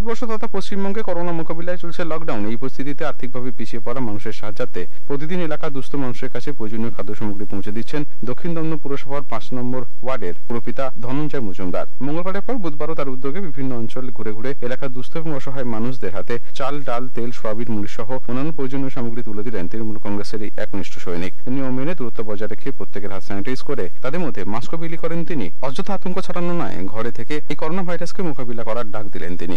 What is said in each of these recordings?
ভারতবর্ষ তথা পশ্চিমবঙ্গে করোনা মোকাবিলায় চলছে লকডাউন। এই পরিস্থিতিতে আর্থিকভাবে পিছিয়ে পড়া মানুষের সাহায্যার্থে প্রতিদিন এলাকার দুস্থ মানুষের কাছে প্রয়োজনীয় খাদ্য সামগ্রী পৌঁছে দিচ্ছেন দক্ষিণ দমদম পুরসভার 5 নম্বর ওয়ার্ডের পুরপিতা ধনঞ্জয় মজুমদার। মঙ্গলবারের পর বুধবারও তার উদ্যোগে বিভিন্ন অঞ্চল ঘুরে ঘুরে এলাকার দুস্থ এবং অসহায় মানুষদের হাতে চাল, ডাল, তেল, সয়াবিন, মুড়ি সহ অন্যান্য প্রয়োজনীয় সামগ্রী তুলে দিলেন তৃণমূল কংগ্রেসের এই একনিষ্ঠ সৈনিক। নিয়ম মেনে দূরত্ব বজায় রেখে প্রত্যেকের হাত স্যানিটাইজ করে তাদের মধ্যে মাস্ক বিলি করেন তিনি। অযথা আতঙ্ক ছড়ানো নয়, ঘরে থেকে এই করোনা ভাইরাসকে মোকাবিলা করার ডাক দিলেন তিনি।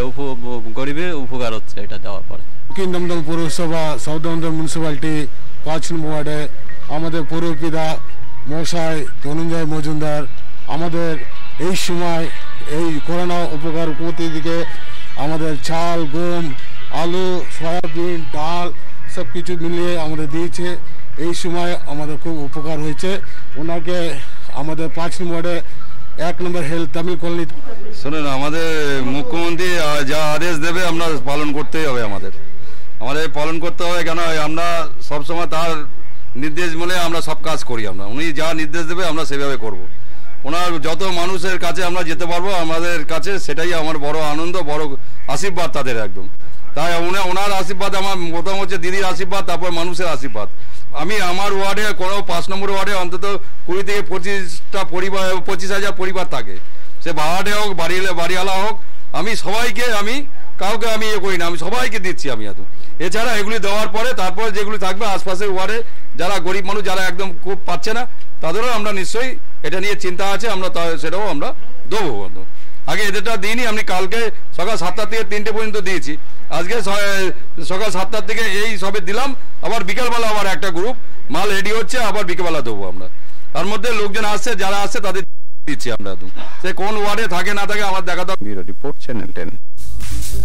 গরিবের উপকার হচ্ছে এটা দেওয়ার পরে। দক্ষিণ দমদম পৌরসভা, সাউথ দমদম মিউনিসিপ্যালিটি 5 নম্বর ওয়ার্ডে আমাদের পৌরপিতা মশাই ধনঞ্জয় মজুমদার আমাদের এই সময় এই করোনা উপকার করতে দিকে আমাদের চাল, গম, আলু, সয়াবিন, ডাল সব কিছু মিলিয়ে আমাদের দিয়েছে। এই সময় আমাদের খুব উপকার হয়েছে। ওনাকে আমাদের 5 নম্বর ওয়ার্ডে 1 নম্বর হেলথ তামিল কলোনি। শুনুন, আমাদের মুখ্যমন্ত্রী যা আদেশ দেবে আমরা পালন করতেই হবে। আমাদের পালন করতে হবে, কেন আমরা সবসময় তার নির্দেশ মেনে আমরা সব কাজ করি। উনি যা নির্দেশ দেবে আমরা সেভাবে করব। ওনার যত মানুষের কাছে আমরা যেতে পারবো আমাদের কাছে, সেটাই আমার বড় আনন্দ, বড় আশীর্বাদ তাদের একদম। তাই ওনার আশীর্বাদ আমার প্রথম হচ্ছে দিদির আশীর্বাদ, তারপর মানুষের আশীর্বাদ। আমি আমার ওয়ার্ডে কোনো 5 নম্বর ওয়ার্ডে অন্তত 20 থেকে 25টা পরিবার, 25,000 পরিবার থাকে। সে ভাড়াটে হোক, বাড়িওয়ালা হোক, আমি সবাইকে, আমি কাউকে আমি করি না, আমি সবাইকে দিচ্ছি। আমি এছাড়া এগুলি দেওয়ার পরে তারপরে যেগুলি থাকবে আশপাশের ওয়ার্ডে যারা গরিব মানুষ, যারা একদম খুব পাচ্ছে না, তাদেরও আমরা নিশ্চয়ই এটা নিয়ে চিন্তা আছে, আমরা সেটাও আমরা দেবো। আগে এদেরটা দিইনি, আমি কালকে সকাল 7টা থেকে 3টে পর্যন্ত দিয়েছি। আজকে সকাল 7টা থেকে এই সবে দিলাম, আবার বিকেলবেলা আবার একটা গ্রুপ মাল রেডি হচ্ছে, আবার বিকেলবেলা দেবো আমরা। তার মধ্যে লোকজন আসছে, যারা আসছে তাদের দিচ্ছি আমরা। সে কোন ওয়ার্ডে থাকে না থাকে আমার দেখা। Bureau report, channel 10।